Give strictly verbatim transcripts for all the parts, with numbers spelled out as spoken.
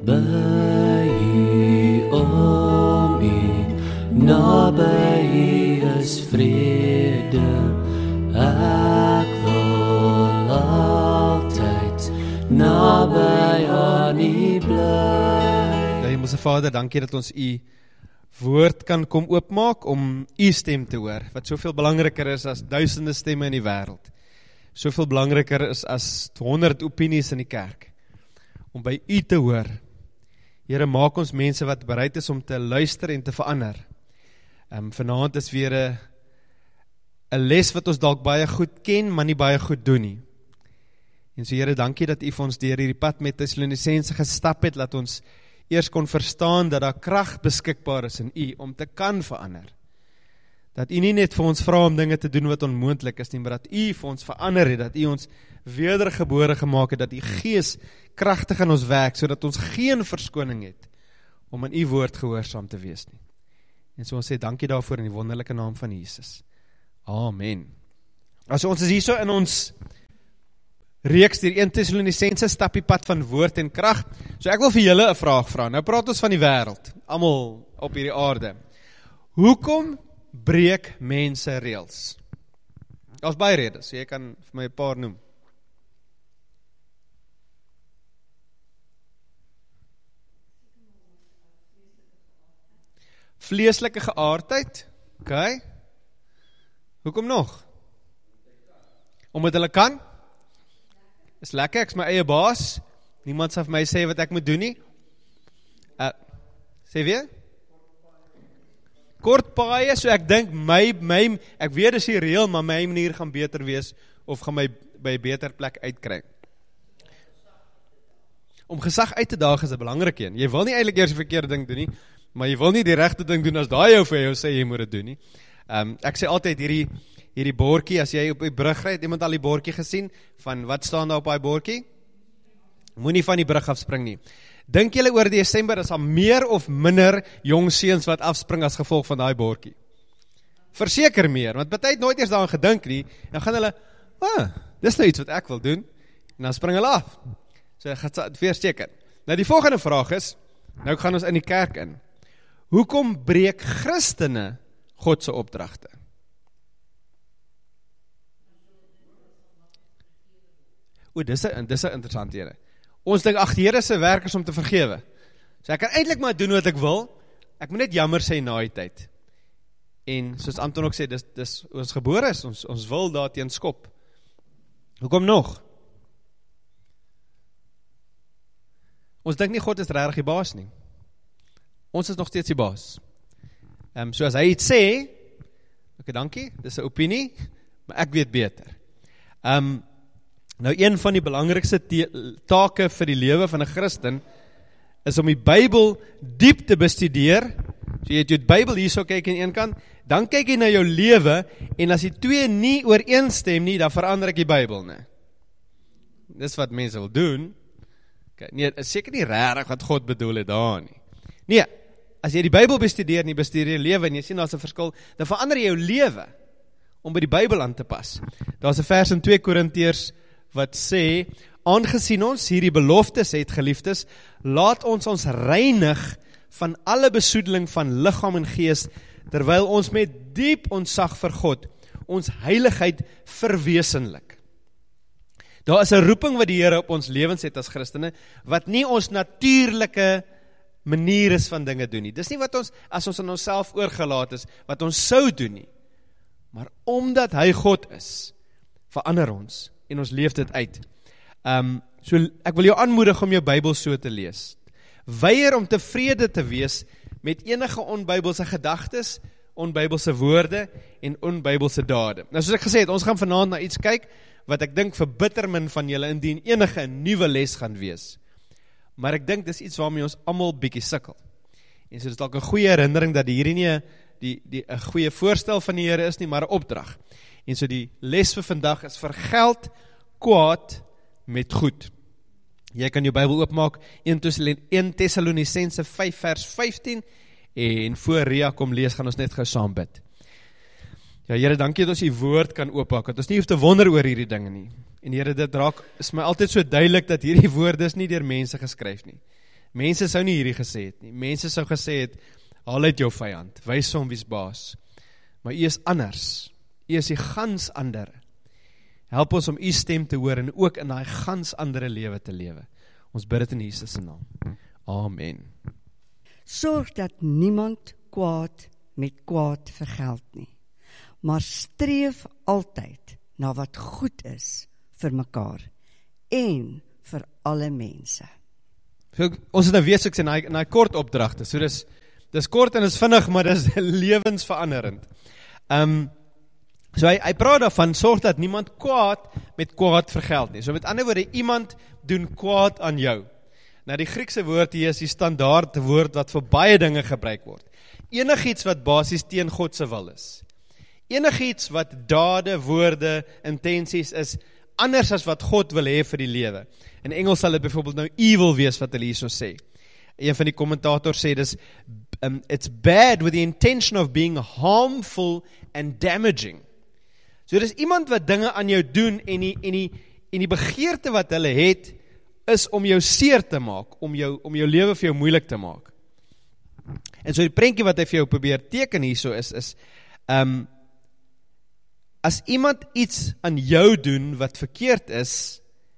By U, om U, naby U is vrede. Ek wil altyd naby aan U bly. Ja, Hemelse Vader, dankie dat ons U woord kan kom oopmaak om U stem te hoor, wat soveel belangriker is as duisende stemme in die wêreld. Soveel belangriker is as honderd opinies in die kerk. Om by U te hoor. Here, maak ons mense wat bereid is om te luister en te verander. Um, vanaand is weer 'n 'n les wat ons dalk baie goed ken, maar nie baie goed doen nie. En so Here, dankie dat U vir ons deur hierdie pad met Tessalonisense gestap het, laat ons eers kon verstaan dat daar krag beskikbaar is in U om te kan verander. Dat U nie net vir ons vra om dinge te doen wat onmoontlik is nie, maar dat U vir ons verander het, dat U ons wedergebore gemaak het, dat U Gees kragtig in ons werk, sodat ons geen verskoning het om aan U woord gehoorsaam te wees nie. En so ons sê dankie daarvoor in die wonderlike naam van Jesus. Amen. Also ons is hier so in ons reeks deur eerste Tessalonisense stap die pad van woord en krag. So ek wil vir julle 'n vraag vra. Nou praat ons van die wêreld, almal op hierdie aarde. Hoekom breek mense reëls? Daar's baie redes, so jy kan vir my 'n paar noem. Vleeslike geaardheid, oké. Hoekom nog? Omdat hulle kan? Is lekker, ek is my eie baas. Niemand sal vir my sê wat ek moet doen nie. Uh, sê weer? Kort paaie, so ek dink my, my, ek weet dis nie reël, maar my manier gaan beter wees, of gaan my by 'n beter plek uitkry. Om gesag uit te daag is 'n belangrike een. Jy wil nie eintlik eers die verkeerde ding doen nie, maar jy wil nie die regte ding doen as daai jou vir jou sê jy moet dit doen nie. Um, ek sê altyd hierdie hierdie bordjie, as jy op die brug ry, het iemand al die bordjie gesien van wat staan daar op daai bordjie? Moenie van die brug afspring nie. Dink julle oor Desember is daar meer of minder jong seuns wat afspring as gevolg van daai bordjie? Verseker meer, want baie het nooit eers daaraan gedink nie, dan gaan hulle, ah, dis nou iets wat ek wil doen, en dan spring hulle af. So ek gaan verseker. Nou die volgende vraag is, nou gaan ons in die kerk in. Hoekom breek Christene God se opdragte? O, dis 'n dis 'n interessante ene. Ons dink ag die Here se werk is om te vergewe. So ek kan eintlik maar doen wat ek wil. Ek moet net jammer sê na die tyd. En soos Anton ook sê, dis dis ons gebore is, ons ons wil daarteen skop. Hoekom nog? Ons dink nie God is regtig die baas nie. Ons is nog steeds die baas. Ehm um, so as hy iets sê, ok, dankie, dis 'n opinie, maar ek weet beter. Ehm um, Nou, een van die belangrikste take vir die lewe van 'n Christen is om die Bybel diep te bestudeer. So jy het jou Bybel hierso kyk aan een kant, dan kyk jy na jou lewe en as die twee nie ooreenstem nie, dan verander ek die Bybel, nee. Dis wat mense wil doen. Okay, nee, is seker nie regtig wat God bedoel het daar nie. Nee, as jy die Bybel bestudeer en jy bestudeer jou lewe en jy sien daar's 'n verskil, dan verander jy jou lewe om by die Bybel aan te pas. Daar's 'n vers in twee Korintiërs wat sê, aangesien ons hierdie beloftes het, geliefdes, laat ons ons reinig van alle besoedeling van liggaam en gees, terwyl ons met diep ontzag vir God, ons heiligheid verwesenlik. Daar is 'n roeping wat die Here op ons lewens het as Christene, wat nie ons natuurlike manier is van dinge doen nie. Dis nie wat ons, as ons aan onsself oorgelaat is, wat ons sou doen nie. Maar omdat hy God is, verander ons, en ons leef dit uit. Um, so ek wil jou aanmoedig om jou Bybel so te lees. Weier om tevrede te wees met enige onbybelse gedagtes, onbybelse woorde en onbybelse dade. Nou soos ek gesê het, ons gaan vanaand na iets kyk wat ek dink vir bitter min van julle indien enige 'n nuwe les gaan wees. Maar ek dink dis iets waarmee ons almal bietjie sukkel. En so dis dalk 'n goeie herinnering dat hierdie nie 'n die die 'n goeie voorstel van die Here is nie, maar 'n opdrag. En so die les vir vandag is vergeld kwaad met goed. Jy kan jou Bybel oopmaak, eerste Tessalonisense vyf vers vyftien, en voor Ria kom lees, gaan ons net gou saam bid. Ja, Here, dankie dat ons U woord kan oopmaak, dat ons nie hoef te wonder oor hierdie dinge nie. En Here, dit raak, is my altyd so duidelik dat hierdie woorde is nie deur mense geskryf nie. Mense sou nie hierdie gesê het nie. Mense sou gesê het, haal uit jou vyand, wys hom wie's baas. Maar U is anders. U is die gans ander. Help ons om U stem te hoor en ook in daai gans andere lewe te lewe. Ons bid dit in Jesus se naam. Amen. Sorg dat niemand kwaad met kwaad vergeld nie, maar streef altyd na wat goed is vir mekaar en vir alle mense. So, ons het nou weer soos in daai in daai kort opdragte. So dis dis kort en is vinnig, maar dis lewensveranderend. Ehm um, so hy hy praat daarvan, sorg dat niemand kwaad met kwaad vergeld nie. So met ander woorde, iemand doen kwaad aan jou. Nou die Griekse woord hier is die standaard woord wat vir baie dinge gebruik word. Enigiets wat basies teen God se wil is. Enigiets wat dade, woorde, intensies is anders as wat God wil hê vir die lewe. In Engels sal dit byvoorbeeld nou evil wees wat hulle hierso sê. Een van die kommentators sê dis um, it's bad with the intention of being harmful and damaging. So dis iemand wat dinge aan jou doen en die en die en die begeerte wat hulle het is om jou seer te maak, om jou om jou lewe vir jou moeilik te maak. En so die prentjie wat hy vir jou probeer teken hierso is is um as iemand iets aan jou doen wat verkeerd is,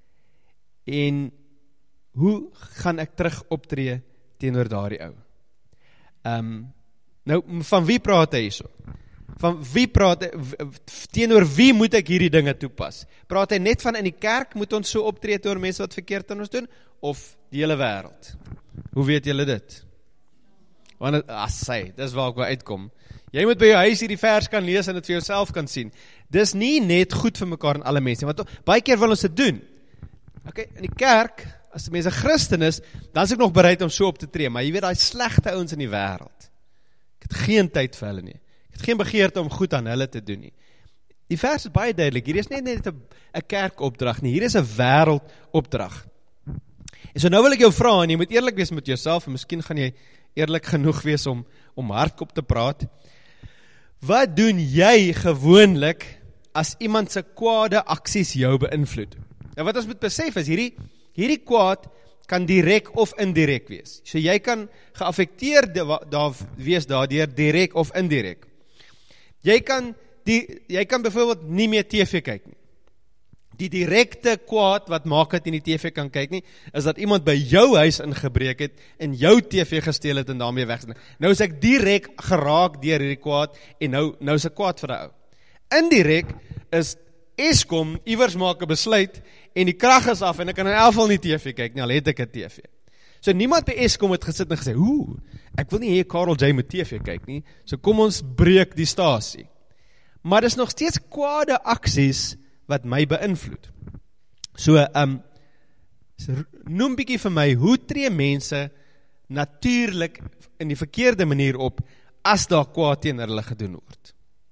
en hoe gaan ek terug optree teenoor daardie ou? Um, nou, van wie praat hy hierso? Van wie praat hy, teenoor wie moet ek hierdie dinge toepas? Praat hy net van in die kerk, moet ons so optree teenoor mense wat verkeerd aan ons doen, of die hele wêreld? Hoe weet julle dit? Want, as sy, dis waar ek wil uitkom. Jy moet by jou huis hierdie vers kan lees en dit vir jouself kan sien. Dis nie net goed vir mekaar en alle mense, want baie keer wil ons dit doen. Okay, in die kerk, as die mense Christen is, dan is ek nog bereid om so op te tree, maar jy weet, daai slegte ouens in die wêreld, ek het geen tyd vir hulle nie, ek het geen begeerte om goed aan hulle te doen nie. Die vers is baie duidelik, hier is nie net 'n kerkopdrag nie, hier is 'n wêreldopdrag. En so nou wil ek jou vra, en jy moet eerlik wees met jouself, en miskien gaan jy eerlik genoeg wees om, om hardop te praat. Wat doen jy gewoonlik as iemand se kwade aksies jou beïnvloed? Nou wat ons moet besef is, hierdie, hierdie kwaad kan direk of indirek wees. So jy kan geaffekteer daar wees daardeur direk of indirek. Jy kan, die, jy kan byvoorbeeld nie meer T V kyk nie. Die direkte kwaad wat maak het in die T V kan kyk nie, is dat iemand by jou huis ingebreek het, en jou T V gesteel het en daarmee weggesit. Nou is ek direk geraak deur hierdie kwaad, en nou, nou is ek kwaad vir die ou. Indirek is Eskom iewers maak 'n besluit, en die krag is af, en ek kan in elk geval nie T V kyk nie, al het ek 'n T V. So niemand by Eskom het gesit en gesê, oeh, ek wil nie hê Karel J moet T V kyk nie, so kom ons breek die stasie. Maar dis nog steeds kwade aksies wat my beïnvloed. So, um, so noem bietjie vir my, hoe tree mense natuurlik in die verkeerde manier op, as daar kwaad teenoor hulle gedoen word?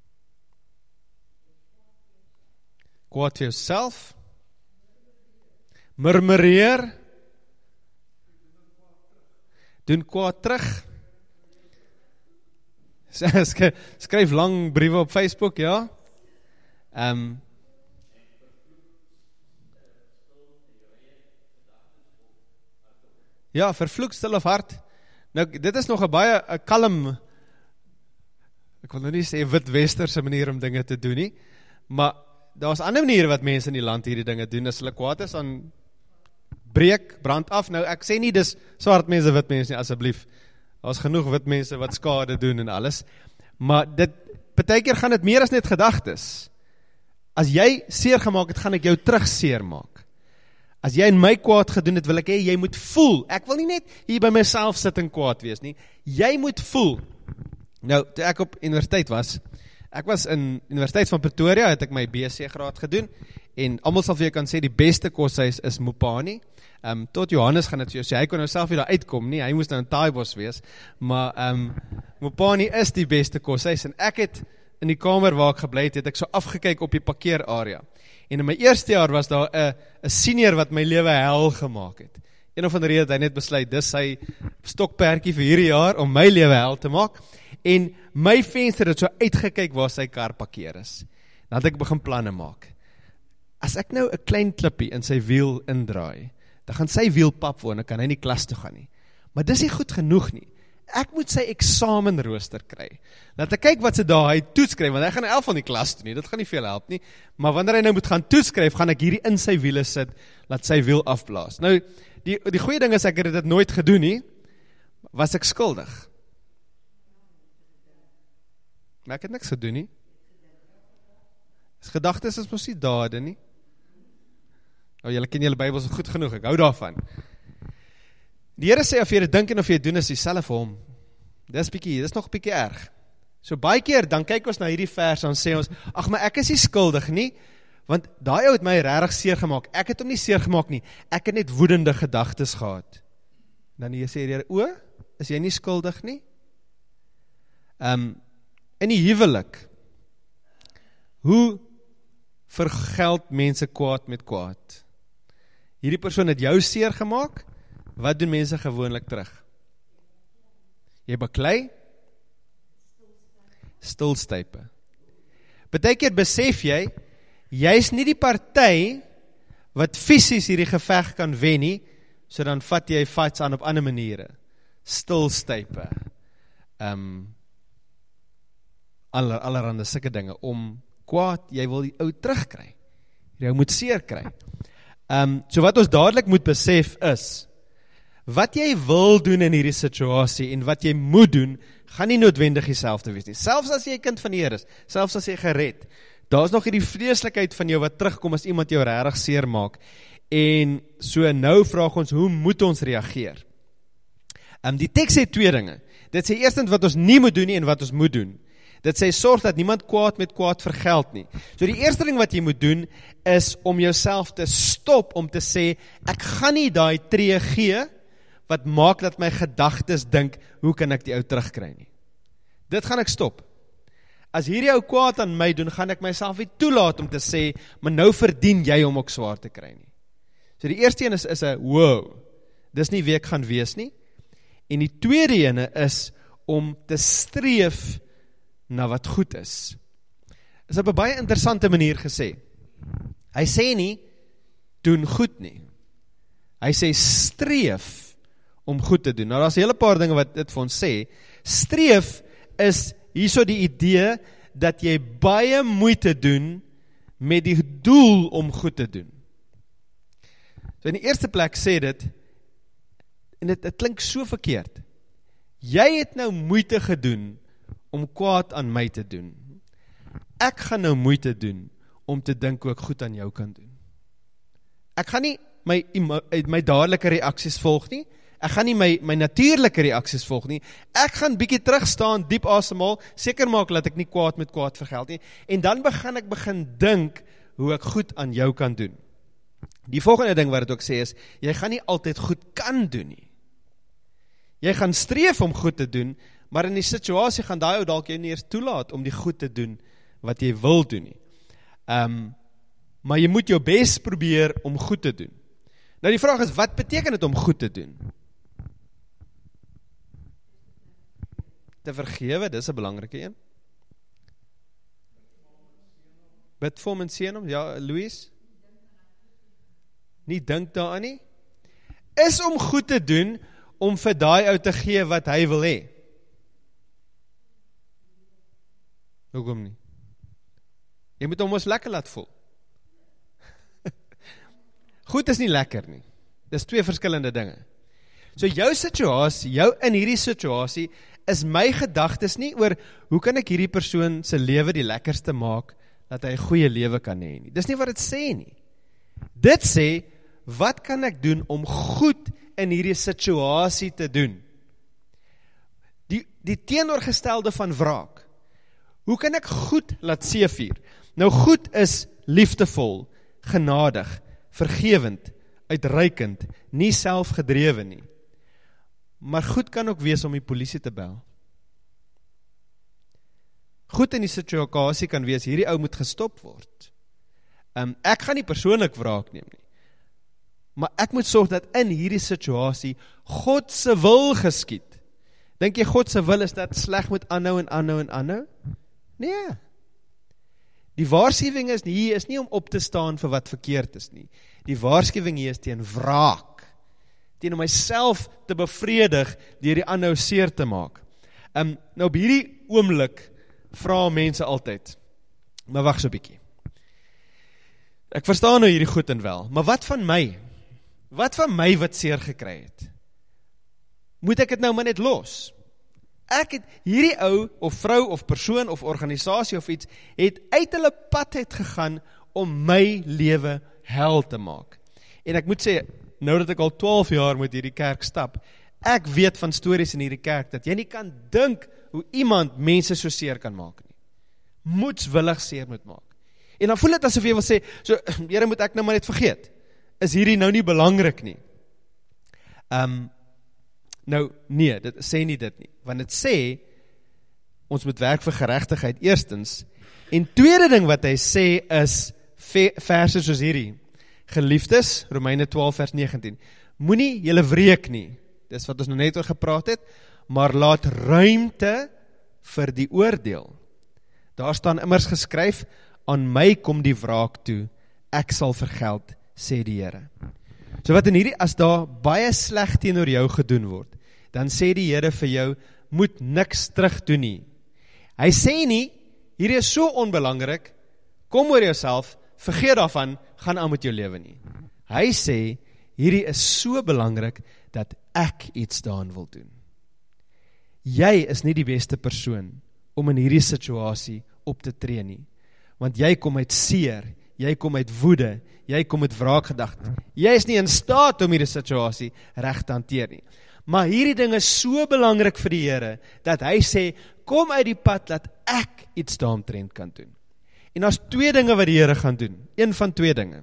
Kwaad vir jouself, murmureer, doen kwaad terug, skryf lang briewe op Facebook, ja, um, ja, vervloek stil of hard. Nou, dit is nog 'n baie 'n kalm, ek wil nou nie sê wit-westerse manier om dinge te doen nie, maar daar's ander maniere wat mense in die land hierdie dinge doen. As hulle kwaad is, dan breek, brand af. Nou, ek sê nie dis swart mense, wit mense nie, asseblief. Daar's genoeg wit mense wat skade doen en alles. Maar dit, partykeer gaan dit meer as net gedagtes. As jy seer gemaak het, gaan ek jou terug seer maak. As jy in my kwaad gedoen het, wil ek hê, jy moet voel. Ek wil nie net hier by myself sit en kwaad wees nie. Jy moet voel. Nou, toe ek op universiteit was, ek was in Universiteit van Pretoria, het ek my B C graad gedoen, en almal sal vir jou kan sê, die beste koshuis is Mopani. Um, tot Johannes gaan het vir jou sê, hy kon nou self weer daar uitkom nie, hy moes nou in Taaibos wees, maar um, Mopani is die beste koshuis, en ek het in die kamer waar ek gebly het, het ek so afgekyk op die parkeerarea. En in my eerste jaar was daar 'n 'n senior wat my lewe hel gemaak het. Een of ander rede het hy net besluit, dis sy stokperdjie vir hierdie jaar, om my lewe hel te maak, en my venster het so uitgekyk waar sy kar parkeer is. Dan het ek begin planne maak. As ek nou 'n klein klippie in sy wiel indraai, dan gaan sy wiel pap word, en dan kan hy nie klas toe gaan nie. Maar dis nie goed genoeg nie. Ek moet sy eksamenrooster kry. Laat ek kyk wat sy daar hy toetskryf, want hy gaan elf van die klas toe nie, dit gaan nie veel help nie. Maar wanneer hy nou moet gaan toetskryf, gaan ek hierdie in sy wiele sit, laat sy wiel afblaas. Nou, die, die goeie ding is, ek het dit nooit gedoen nie, was ek skuldig. Maar ek het niks gedoen nie. As gedagtes is mos nie dade nie. Nou, julle ken julle Bybel so goed genoeg, ek hou daarvan. Die Here sê, of jy dit dink en of jy dit doen, is dieselfde vir hom. Dis bietjie, dis nog bietjie erg. So baie keer, dan kyk ons na hierdie vers, dan sê ons, ag, maar ek is nie skuldig nie, want daai ou het my regtig seer gemaak. Ek het hom nie seer gemaak nie, ek het net woedende gedagtes gehad. Dan jy sê die Here, o, is jy nie skuldig nie? Um, in die huwelik, hoe vergeld mense kwaad met kwaad? Hierdie persoon het jou seer gemaak, wat doen mense gewoonlik terug? Jy baklei? Stilstype. Partykeer besef jy, jy is nie die party wat fisies hierdie geveg kan wen nie, so dan vat jy fights aan op ander maniere. Stilstype. Um, aller, allerhande sulke dinge, om kwaad, jy wil die ou terugkry. Jy moet seer kry. Um, so wat ons dadelik moet besef is, wat jy wil doen in hierdie situasie en wat jy moet doen, gaan nie noodwendig dieselfde wees nie. Selfs as jy 'n kind van die Here is, selfs as jy gered, daar is nog hierdie vreeslikheid van jou wat terugkom as iemand jou regtig seer maak. En so nou vraag ons, hoe moet ons reageer? Um, die teks sê twee dinge. Dit sê eerstens wat ons nie moet doen nie en wat ons moet doen. Dit sê, sorg dat niemand kwaad met kwaad vergeld nie. So die eerste ding wat jy moet doen, is om jouself te stop, om te sê, ek gaan nie daai tree gee, wat maak dat my gedagtes dink, hoe kan ek die ou terugkry nie. Dit gaan ek stop. As hierdie ou kwaad aan my doen, gaan ek myself nie toelaat om te sê, maar nou verdien jy om ook swaar te kry nie. So die eerste een is, is een, wow, dis nie wie ek gaan wees nie. En die tweede ene is, om te streef na wat goed is. Is op 'n baie interessante manier gesê. Hy sê nie, doen goed nie. Hy sê, streef om goed te doen. Nou, daar is 'n hele paar dinge wat dit vir ons sê. Streef is hierso die idee, dat jy baie moeite doen, met die doel om goed te doen. So in die eerste plek sê dit, en dit, dit klink so verkeerd, jy het nou moeite gedoen, om kwaad aan my te doen. Ek gaan nou moeite doen, om te dink hoe ek goed aan jou kan doen. Ek gaan nie my, my dadelike reaksies volg nie, ek gaan nie my, my natuurlike reaksies volg nie, ek gaan bietjie terugstaan, diep asemhaal, seker maak dat ek nie kwaad met kwaad vergeld nie, en dan begin ek begin dink, hoe ek goed aan jou kan doen. Die volgende ding wat het ook sê is, jy gaan nie altyd goed kan doen nie. Jy gaan streef om goed te doen, maar in die situasie gaan daai ou dalk jou nie eers toelaat om die goed te doen wat jy wil doen nie. Um, maar jy moet jou best probeer om goed te doen. Nou die vraag is, wat beteken dit om goed te doen? Te vergewe, dis 'n belangrike een. Bid vir hom en seën hom, ja, Louis? Nie dink daaraan nie. Is om goed te doen, om vir daai ou te gee wat hy wil hê. Hoekom nie? Jy moet hom ons lekker laat voel. Goed is nie lekker nie. Dis twee verskillende dinge. So jou situasie, jou in hierdie situasie, is my gedagtes nie oor, hoe kan ek hierdie persoon se lewe die lekkerste maak, dat hy 'n goeie lewe kan hê nie. Dis nie wat dit sê nie. Dit sê, wat kan ek doen om goed in hierdie situasie te doen? Die, die teenoorgestelde van wraak. Hoe kan ek goed laat seevier? Nou goed is liefdevol, genadig, vergewend, uitreikend, nie selfgedrewe nie. Maar goed kan ook wees om die polisie te bel. Goed in die situasie kan wees, hierdie ou moet gestop word. Um, ek gaan nie persoonlik wraak neem nie. Maar ek moet sorg dat in hierdie situasie God se wil geskied. Dink jy God se wil is dat sleg moet aanhou en aanhou en aanhou? Nee. Die waarskuwing is nie, hier is nie om op te staan vir wat verkeerd is nie. Die waarskuwing hier is teen wraak, teen om myself te bevredig, deur die ander seer te maak. Um, nou op hierdie oomblik, vra mense altyd, maar wag so 'n bietjie. Ek verstaan nou hierdie goed en wel, maar wat van my? Wat van my wat seer gekry het? Moet ek dit nou maar net los? Ek het hierdie ou, of vrou, of persoon, of organisasie of iets, het uit hulle pad uit gegaan om my lewe hel te maak. En ek moet sê, nou dat ek al twaalf jaar met hierdie kerk stap, ek weet van stories in hierdie kerk, dat jy nie kan dink hoe iemand mense so seer kan maak nie. Moedswillig seer moet maak. En dan voel dit asof jy wil sê, so, Here, moet ek nou maar net vergeet? Is hierdie nou nie belangrik nie? Um, nou, nee, dit sê nie dit nie. Want dit sê, ons moet werk vir geregtigheid eerstens, en tweede ding wat hy sê is, verse soos hierdie, geliefdes, Romeine twaalf vers negentien, moenie julle wreek nie, dis wat ons nou net oor gepraat het, maar laat ruimte vir die oordeel. Daar staan immers geskryf, aan my kom die wraak toe, ek sal vergeld, sê die Here. So wat in hierdie, as daar baie sleg teenoor jou gedoen word, dan sê die Here vir jou, moet niks terug doen nie. Hy sê nie, hierdie is so onbelangrik, kom oor jouself, vergeet daarvan, gaan aan met jou lewe nie. Hy sê, hierdie is so belangrik, dat ek iets daarin wil doen. Jy is nie die beste persoon, om in hierdie situasie op te tree nie. Want jy kom uit seer, jy kom uit woede, jy kom met wraakgedagte. Jy is nie in staat om hierdie situasie reg te hanteer nie. Maar hierdie ding is so belangrik vir die Here, dat hy sê, kom uit die pad, dat ek iets daaromtrent kan doen. En daar's twee dinge wat die Here gaan doen, een van twee dinge.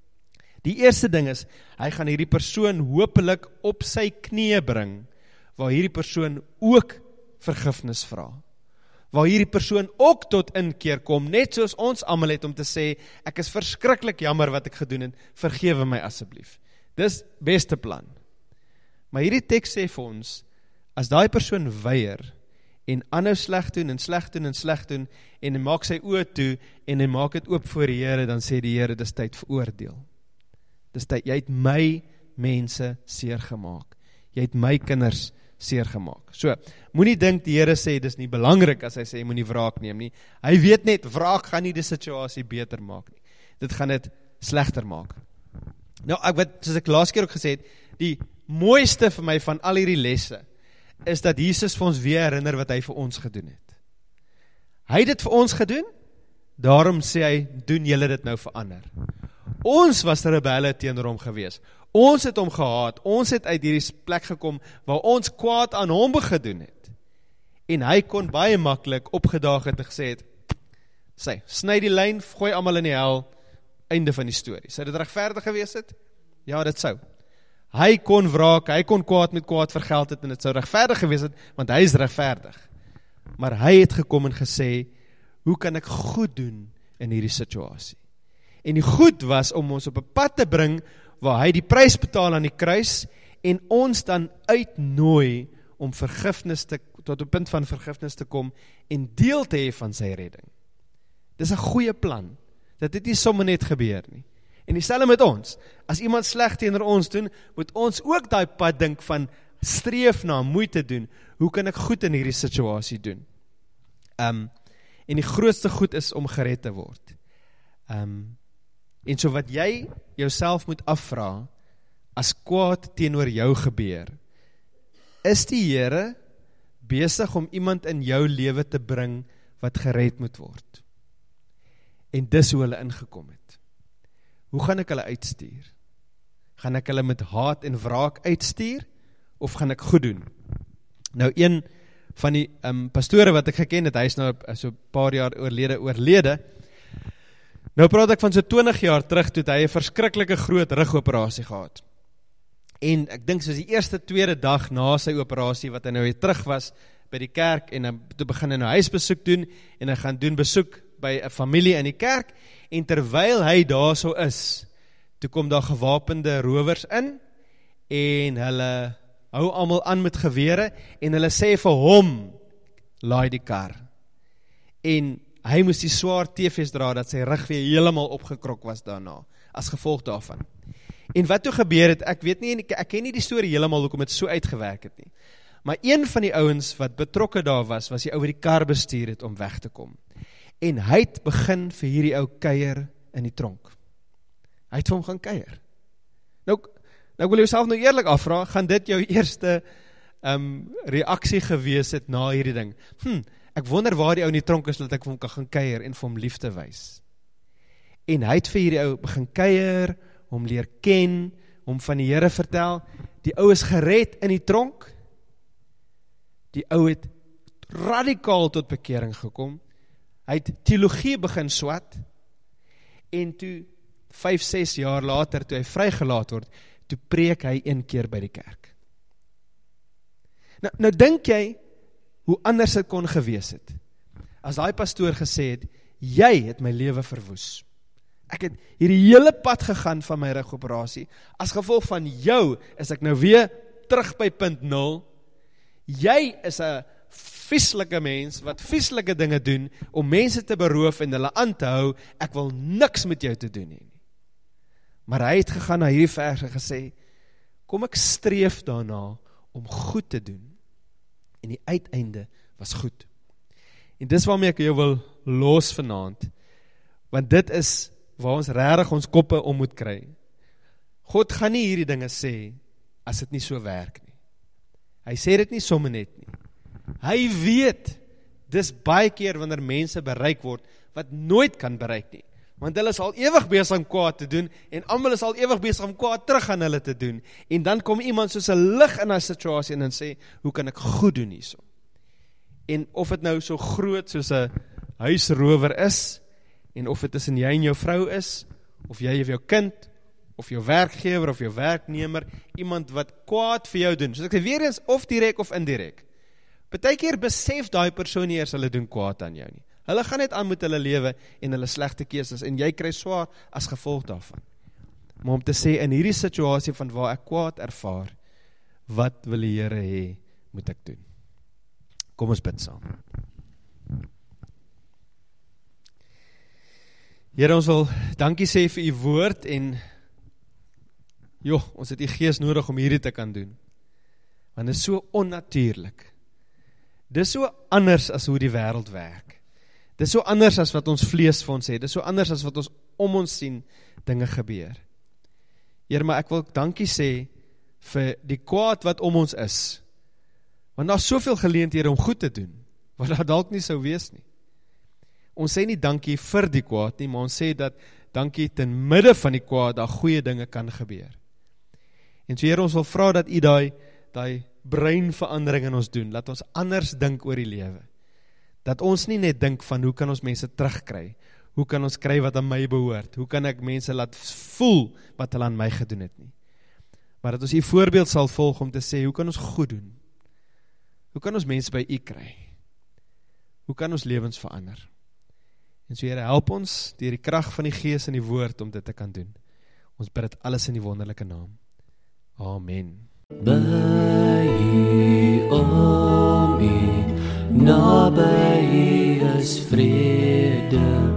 Die eerste ding is, hy gaan hierdie persoon hopelik op sy knieë bring, waar hierdie persoon ook vergifnis vra. Waar hierdie persoon ook tot inkeer kom, net soos ons almal het om te sê, ek is verskriklik jammer wat ek gedoen het, vergewe my asseblief. Dis beste plan. Maar hierdie teks sê vir ons, as daai persoon weier, en aanhou sleg doen, en sleg doen, en sleg doen, en hy maak sy oë toe, en hy maak dit oop voor die Here, dan sê die Here, dis tyd vir oordeel. Dis tyd, jy het my mense seer gemaak. Jy het my kinders seer gemaak. So, moenie dink die Here sê, dis nie belangrik as hy sê, moenie wraak neem nie. Hy weet net, wraak gaan nie die situasie beter maak nie. Dit gaan dit slegter maak. Nou, ek weet, soos ek laas keer ook gesê het, die mooiste vir my van al hierdie lesse, is dat Jesus vir ons weer herinner wat hy vir ons gedoen het. Hy het dit vir ons gedoen, daarom sê hy, doen julle dit nou vir ander. Ons was rebelle teenoor hom gewees. Ons het hom gehaat, ons het uit hierdie plek gekom, waar ons kwaad aan hom gedoen het. En hy kon baie maklik opgedaag het en gesê het, sê, sny die lyn, gooi almal in die hel, einde van die storie. Sou dit regverdig gewees het? Ja, dit sou. Hy kon wraak, hy kon kwaad met kwaad vergeld het, en dit sou regverdig gewees het, want hy is regverdig. Maar hy het gekom en gesê, hoe kan ek goed doen in hierdie situasie? En die goed was om ons op 'n pad te bring, waar hy die prys betaal aan die kruis, en ons dan uitnooi om vergifnis te, tot 'n punt van vergifnis te kom, en deel te hê van sy redding. Dis 'n goeie plan, dat dit nie sommer net gebeur nie. En dieselfde met ons, as iemand sleg teenoor ons doen, moet ons ook daai pad dink van streef na moeite doen, hoe kan ek goed in hierdie situasie doen? Um, en die grootste goed is om gered te word. Um, en so wat jy jouself moet afvra, as kwaad teenoor jou gebeur, is die Here besig om iemand in jou lewe te bring, wat gered moet word? En dis hoe hulle ingekom het. Hoe gaan ek hulle uitstuur? Gaan ek hulle met haat en wraak uitstuur, of gaan ek goed doen? Nou, een van die um, pastore wat ek geken het, hy is nou so 'n paar jaar oorlede, oorlede, nou praat ek van so twintig jaar terug, toe hy 'n verskriklike groot rugoperasie gehad. En ek dink soos die eerste, tweede dag na sy operasie, wat hy nou weer terug was by die kerk, en hy, toe begin hy nou huisbesoek doen, en hy gaan doen besoek by 'n familie in die kerk, en terwyl hy daar so is, toe kom daar gewapende rowers in, en hulle hou almal aan met gewere, en hulle sê vir hom, laai die kar. En hy moes die swaar T V's dra, dat sy rug weer heeltemal opgekrok was daarna, as gevolg daarvan. En wat toe gebeur het, ek weet nie, ek, ek ken nie die storie helemaal hoekom het so uitgewerk het nie. Maar een van die ouens wat betrokke daar was, was die ou wat die kar bestuur het om weg te kom. En hy het begin vir hierdie ou kuier in die tronk. Hy het vir hom gaan kuier. Nou, nou wil jy jouself nou eerlik afvraag, gaan dit jou eerste um, reaksie gewees het na hierdie ding? Hm, ek wonder waar die ou in die tronk is, dat ek vir hom kan gaan kuier en vir hom liefde wys. En hy het vir hierdie ou begin kuier, hom leer ken, hom van die Here vertel, die ou is gered in die tronk, die ou het radikaal tot bekering gekom, hy het teologie begin swat, en toe, vyf, ses jaar later, toe hy vrygelaat word, toe preek hy een keer by die kerk. Nou, nou dink jy, hoe anders het kon gewees het, as daai pastoor gesê het, jy het my lewe verwoes. Ek het hierdie hele pad gegaan van my rugoperasie, as gevolg van jou, is ek nou weer terug by punt nul, jy is 'n vieslike mens, wat vieslike dinge doen, om mense te beroof en hulle aan te hou, ek wil niks met jou te doen nie. Maar hy het gegaan na hierdie vers en gesê, kom ek streef daarna, om goed te doen, en die uiteinde was goed. En dis waarmee ek jou wil los vanaand, want dit is waar ons regtig ons koppe om moet kry. God gaan nie hierdie dinge sê, as dit nie so werk nie. Hy sê dit nie sommer net nie. Hy weet, dis baie keer wanneer mense bereik word, wat nooit kan bereik nie. Want hulle is al ewig besig om kwaad te doen, en almal is al ewig besig om kwaad terug aan hulle te doen. En dan kom iemand soos 'n lig in 'n situasie en dan sê, hoe kan ek goed doen hierso? En of het nou so groot soos 'n huisrower is, en of het tussen jy en jou vrou is, of jy of jou kind, of jou werkgewer, of jou werknemer, iemand wat kwaad vir jou doen. So ek sê weer eens, of direk of indirek. Partykeer besef daai persoon nie eers hulle doen kwaad aan jou nie. Hulle gaan net aan met hulle lewe en hulle slegte keuses, en jy kry swaar as gevolg daarvan. Maar om te sê, in hierdie situasie van waar ek kwaad ervaar, wat wil die Here hê, moet ek doen? Kom ons bid saam. Here, ons wil dankie sê vir u woord, en joh, ons het u gees nodig om hierdie te kan doen. Want dit is so onnatuurlik. Dit is so anders as hoe die wêreld werk. Dit is so anders as wat ons vlees vir ons sê. Dit is so anders as wat ons om ons sien dinge gebeur. Here, maar ek wil dankie sê vir die kwaad wat om ons is. Want daar is soveel geleenthede om goed te doen, wat daar dalk nie sou wees nie. Ons sê nie dankie vir die kwaad nie, maar ons sê dat dankie ten midde van die kwaad, daar goeie dinge kan gebeur. En so Here, ons wil vra dat u daai, daai breinverandering in ons doen, dat ons anders dink oor die lewe. Dat ons nie net dink van, hoe kan ons mense terugkry? Hoe kan ons kry wat aan my behoort? Hoe kan ek mense laat voel wat hulle aan my gedoen het nie? Maar dat ons u voorbeeld sal volg om te sê, hoe kan ons goed doen? Hoe kan ons mense by u kry? Hoe kan ons lewens verander? En so Here, help ons deur die krag van die Gees en die woord om dit te kan doen. Ons bid dit alles in die wonderlike naam. Amen. By U, om U, naby U is vrede.